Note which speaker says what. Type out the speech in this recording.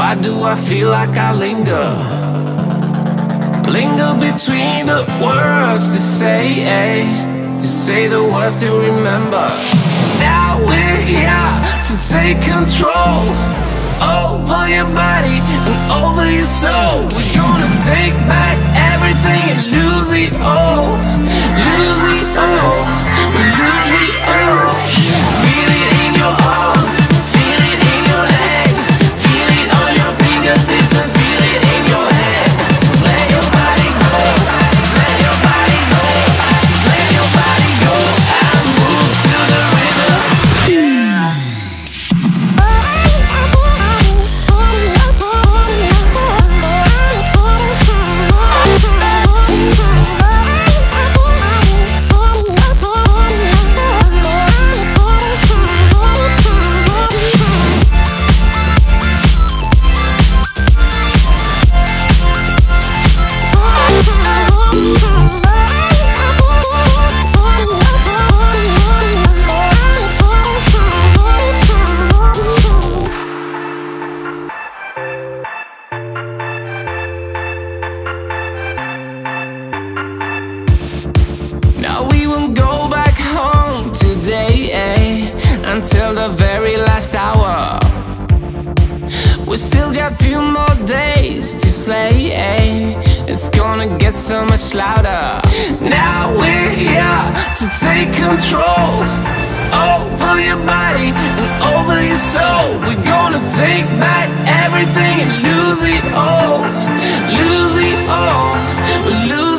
Speaker 1: Why do I feel like I linger? Linger between the words to say the words to remember. Now we're here to take control over your body and over your soul. We're gonna take back everything and lose it all. Lose it all. We lose it all. Feel it in your arms, feel it in your legs, feel it on your fingertips and feel it in your head. Just let your body go, just let your body go, just let your body go and move to the rhythm. Yeah. Now we won't go back home today, until the very last hour. We still got few more days to slay, it's gonna get so much louder. Now we're here to take control over your body and over your soul. We're gonna take back everything and lose it all. Lose it all.